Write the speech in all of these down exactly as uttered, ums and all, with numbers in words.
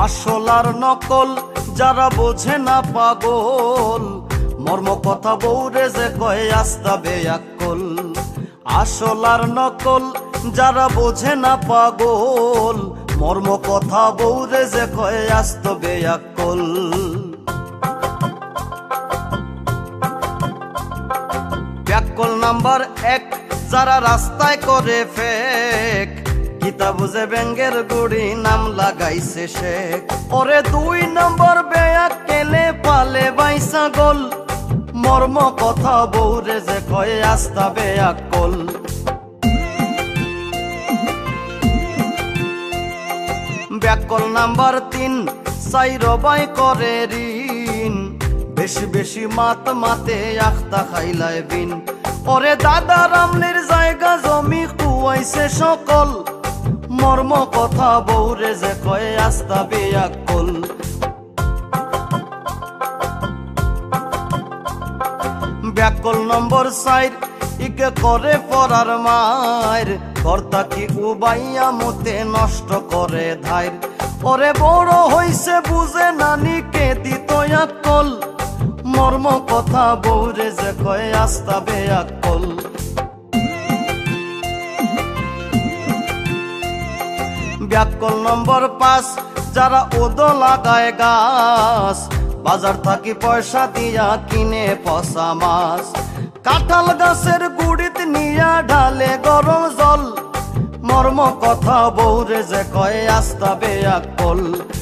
আসল আর নকল যারা বোঝে না পাগল, মর্ম কথা বউরে যে কয় আস্তা বেয়াক্কল। আসল আর নকল যারা বোঝে না পাগল, মর্ম কথা বউরে যে কয় আস্ত বেয়াক্কল। ব্যাককল নাম্বার এক যারা রাস্তায় করে ফেক, গীতা বুঝে ব্যাঙ্গের গুড়ি নাম লাগাইছে শেখ। ওরে দুই নম্বর বেয়াক্কেলে পালে বাইসা গোল, মর্ম কথা বউরে যে কয় আস্তা বেয়াক্কল। ব্যাককল নাম্বার তিন চাইর বাই করে ঋণ, বেশি বেশি মাত মাতে আখতা খাইলায় বিন। ওরে দাদা রামলির জায়গা জমি কুয়াইছে সকল, মর্ম কথা বউরে যে কয় আস্তা বেয়াক্কল। ব্যাককল নম্বর চার ইকে করে পরার মায়ের, কর্তা কি উবাইয়া মতে নষ্ট করে ধাইর। ওরে বড় হইছে বুঝে নানিকে দিত আক্কল, মর্ম কথা বউরে যে কয় আস্তা বেয়াক্কল। ব্যাককল নম্বর পাঁচ যারা ওদো লাগায় গাছ, বাজার থাকি পয়সা দিয়া কিনে পচা মাছ। কাঁঠাল গাছের গুড়িতে নিয়া ঢালে গরম জল, মর্ম কথা বউরে যে কয় আস্তা বেয়াক্কল।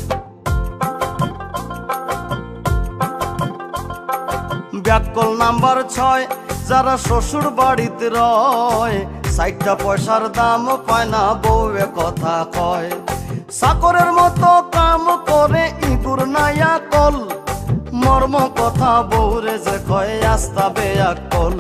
ব্যাককল নাম্বার ছয় যারা শ্বশুর বাড়িতে রয়, ষাটটা পয়সার দাম পায় না বউয়ে কথা কয়। চাকরের মতো কাম করে ইঁদুর নাইয়া কল, মর্ম কথা বউরে যে কয় আস্তা বেয়াক্কল।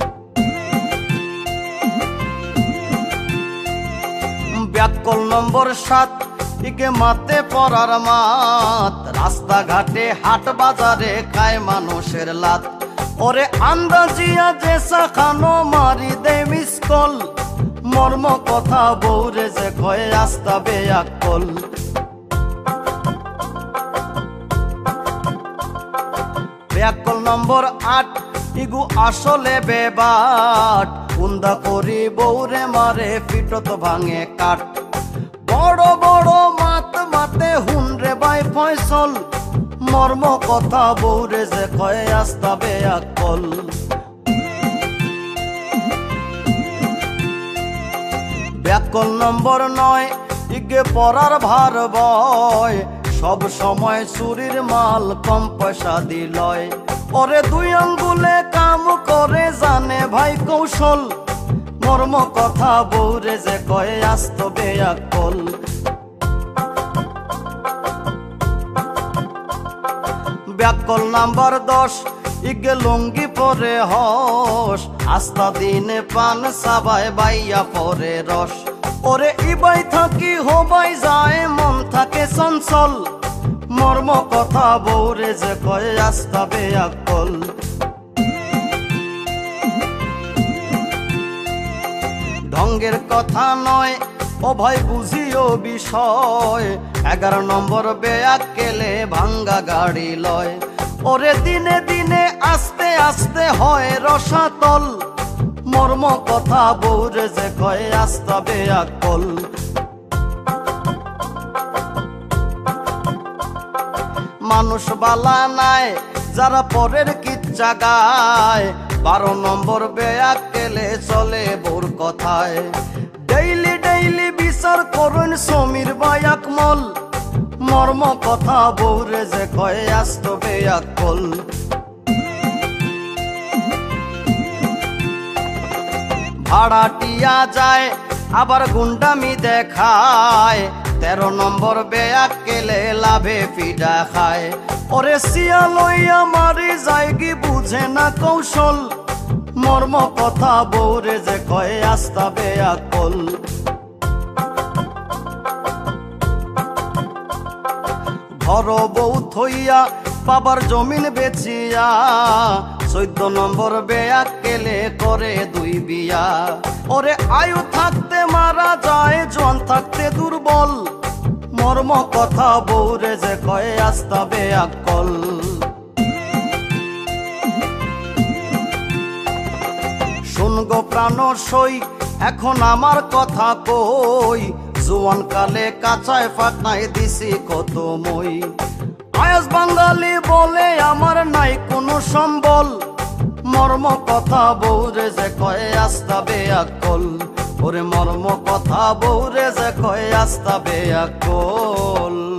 ব্যাককল নম্বর সাত ইকে মাতে পরার মাত, রাস্তাঘাটে হাট বাজারে খায় মানুষের লাত। ওরে আন্দাজিয়া জেসা খানো মারি দে মিসকল, মর্ম কথা বউরে যে কয় আস্তা বেয়াক্কল। ব্যাককল নম্বর আট ইগু আসলে বেবাট, কুন্দা করি বউরে মারে ফিটত ভাঙে কাঠ। বড় বড় মাত মাতে হুনরে বাই ফয়সল, মর্ম কথা বউরে যে কয় আস্তা বেয়াক্কল। ব্যাককল নম্বর নয় ইগে পরার ভার বয়, সব সময় চুরির মাল কম পয়সা দিলয়। ওরে দুই আঙ্গুলে কাম করে জানে ভাই কৌশল, মর্ম কথা বউরে যে কয় আস্ত বেয়াক্কল। ব্যাককল নাম্বার দশ ইগে লুঙ্গি পরে হস, আস্তা দিনে পান সাবাই বাইয়া পরে রস। ওরে ইবাই থাকি হবাই যায় মন থাকে চঞ্চল, মর্ম কথা বউরে যে কয় আস্তা বেয়াক্কল। ঢঙ্গের কথা নয় ও ভাই বুঝিও বিষয়, এগারো নম্বর বেয়াক্কেলে ভাঙ্গা গাড়ি লয়। ওরে দিনে দিনে আস্তে আস্তে হয় রসাতল, মর্ম কথা বউরে যে কয় আস্তা বেয়াক্কল। মানুষ বালা নাই যারা পরের কিচ্ছা গায়, বারো নম্বর বেয়াক্কেলে চলে বউর কথায়। ডেইলি ডেইলি বিচার করুন সমীর বায়াকমল, মর্ম কথা বউরে যে কয় আস্ত বেয়াক্কল। ভাড়াটিয়া যায় আবার গুন্ডামি দেখায়, তেরো নম্বর বেয়াক্কেলে লাভে ফিডা খায়। ওরে সিয়া লইয়া মারি যায়গি বুঝে না কৌশল, মর্ম কথা বউরে যে কয় আস্তা বেয়াক্কল। ঘর বউ থইয়া বাবার জমিন বেচিয়া, চোদ্দ নম্বর বেয়াক্কেলে করে দুই বিয়া। ওরে আয়ু থাকতে মারা যায় জন থাকতে দুর্বল, মর্ম কথা বউরে যে কয়ে আস্তা বেআক্কল। শুনগো প্রাণ সই এখন আমার কথা কই, জোয়ান কালে কাঁচায় ফাঁকায় দিছি কত মই। আয়াস বাঙালি বলে আমার নাই কোনো সম্বল, মর্ম কথা বউরে যে কয়ে আস্তা বেআক্কল। ওরে মর্ম কথা বউরে যে কয়ে আস্তা বেআক্কল।